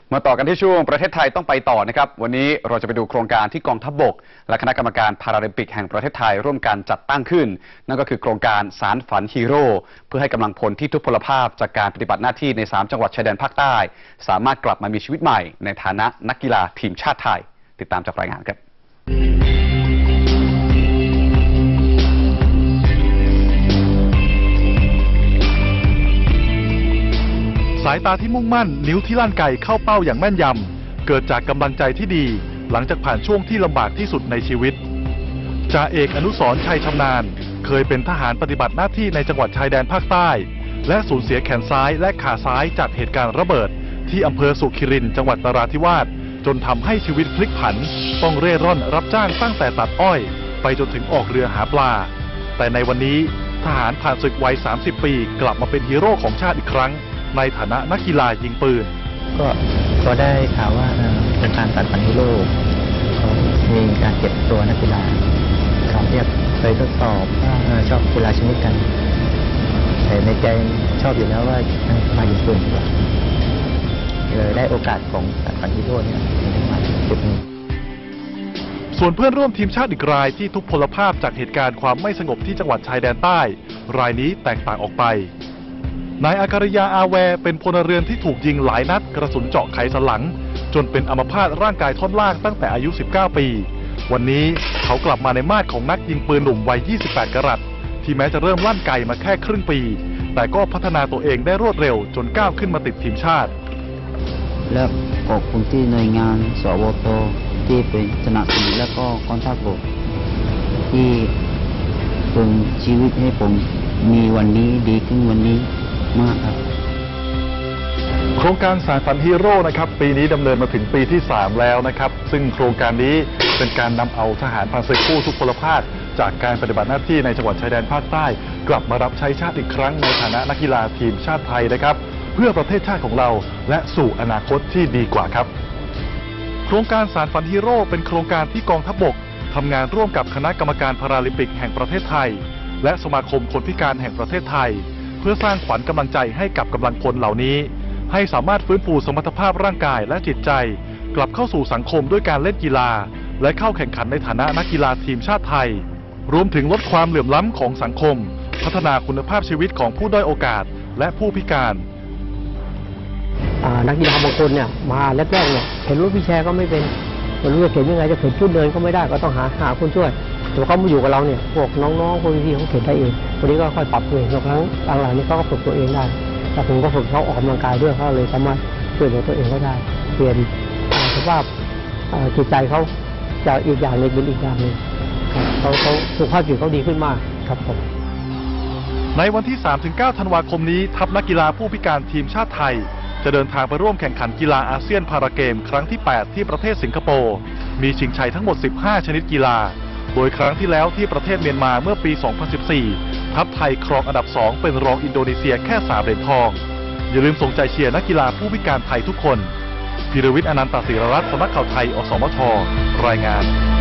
มาต่อกันที่ช่วงประเทศไทยต้องไปต่อนะครับวันนี้เราจะไปดูโครงการที่กองทัพบกและคณะกรรมการพาราลิมปิกแห่งประเทศไทยร่วมกันจัดตั้งขึ้นนั่นก็คือโครงการสารฝันฮีโร่เพื่อให้กำลังพลที่ทุพพลภาพจากการปฏิบัติหน้าที่ใน3จังหวัดชายแดนภาคใต้สามารถกลับมามีชีวิตใหม่ในฐานะนักกีฬาทีมชาติไทยติดตามจากรายงานครับสายตาที่มุ่งมั่นนิ้วที่ลั่นไกเข้าเป้าอย่างแม่นยำเกิดจากกำลังใจที่ดีหลังจากผ่านช่วงที่ลำบากที่สุดในชีวิตจ่าเอกอนุสรณ์ชัยชำนาญเคยเป็นทหารปฏิบัติหน้าที่ในจังหวัดชายแดนภาคใต้และสูญเสียแขนซ้ายและขาซ้ายจากเหตุการณ์ระเบิดที่อำเภอสุขิรินทร์จังหวัดนราธิวาสจนทำให้ชีวิตพลิกผันต้องเร่ร่อนรับจ้างตั้งแต่ตัดอ้อยไปจนถึงออกเรือหาปลาแต่ในวันนี้ทหารผ่านศึกวัย30 ปีกลับมาเป็นฮีโร่ของชาติอีกครั้งในฐานะนักกีฬายิงปืนก็ได้ข่าวว่าโครงการสารฝันฮีโร่เขามีการเก็บตัวนักกีฬาเขาเรียกเคยทดสอบว่าชอบกีฬาชนิดกันแต่ในใจชอบอยู่แล้วว่ามายิงปืนเลยได้โอกาสของสารฝันฮีโร่เนี่ยมาจุดนี้ส่วนเพื่อนร่วมทีมชาติอีกรายที่ทุพพลภาพจากเหตุการณ์ความไม่สงบที่จังหวัดชายแดนใต้รายนี้แตกต่างออกไปนายอาการยาอาแวเป็นพลเรือนที่ถูกยิงหลายนัดกระสุนเจาะไขสันหลังจนเป็นอัมพาตร่างกายท่อนล่างตั้งแต่อายุ19 ปีวันนี้เขากลับมาในมาดของนักยิงปืนหนุ่มวัย28 กรัตที่แม้จะเริ่มลั่นไกมาแค่ครึ่งปีแต่ก็พัฒนาตัวเองได้รวดเร็วจนก้าวขึ้นมาติดทีมชาติและขอบคุณที่หน่วยงานสวทที่เป็นสนับสนุนและก็กองทัพบกที่ส่งชีวิตให้ผมมีวันนี้ดีขึ้นวันนี้มากครับโครงการสารฝันฮีโร่นะครับปีนี้ดำเนินมาถึงปีที่3แล้วนะครับซึ่งโครงการนี้เป็นการนำเอาทหารผ่านศึกผู้ทุพพลภาพจากการปฏิบัติหน้าที่ในจังหวัดชายแดนภาคใต้กลับมารับใช้ชาติอีกครั้งในฐานะนักกีฬาทีมชาติไทยนะครับเพื่อประเทศชาติของเราและสู่อนาคตที่ดีกว่าครับโครงการสารฝันฮีโร่เป็นโครงการที่กองทัพบกทำงานร่วมกับคณะกรรมการพาราลิมปิกแห่งประเทศไทยและสมาคมคนพิการแห่งประเทศไทยเพื่อสร้างขวัญกำลังใจให้กับกำลังพลเหล่านี้ให้สามารถฟื้นฟูสมรรถภาพร่างกายและจิตใจกลับเข้าสู่สังคมด้วยการเล่นกีฬาและเข้าแข่งขันในฐานะนักกีฬาทีมชาติไทยรวมถึงลดความเหลื่อมล้ำของสังคมพัฒนาคุณภาพชีวิตของผู้ด้อยโอกาสและผู้พิการนักกีฬาบางคนเนี่ยมาแรกๆเนี่ยเข็นรถวีลแชร์ก็ไม่เป็นไม่รู้จะเข็นยังไงจะเข็นชุดเดินก็ไม่ได้ก็ต้องหาคนช่วยแต่เขามาอยู่กับเราเนี่ยพวกน้องๆคนพี่เขาเข็นได้เองวันนี้ก็ค่อยปรับตัวเองครั้งหลังๆนี้เขาก็ฝึกตัวเองได้แต่ผมก็ฝึกเขาออกกำลังกายด้วยเขาเลยสามารถช่วยเหลือตัวเองเขาได้เปลี่ยนสภาพจิตใจเขาจากอีกอย่างหนึ่งเป็นอีกอย่างหนึ่งเขาสุขภาพจิตเขาดีขึ้นมากครับผมในวันที่ 3-9 ธันวาคมนี้ทัพนักกีฬาผู้พิการทีมชาติไทยจะเดินทางไปร่วมแข่งขันกีฬาอาเซียนพาราเกมครั้งที่ 8 ที่ประเทศสิงคโปร์มีชิงชัยทั้งหมด15 ชนิดกีฬาโดยครั้งที่แล้วที่ประเทศเมียนมาเมื่อปี 2014 ทัพไทยครองอันดับ 2 เป็นรองอินโดนีเซียแค่ 3 เหรียญทองอย่าลืมส่งใจเชียร์นักกีฬาผู้พิการไทยทุกคนพีรวิทย์ อนันตศิรรัตน์ สำนักข่าวไทย อสมท รายงาน